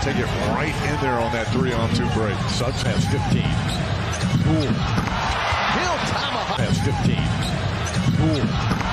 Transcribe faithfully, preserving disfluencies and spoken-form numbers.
take it right in there on that three-on-two break. Suggs has fifteen. Poole. He'll tomahawk. Has fifteen. Poole.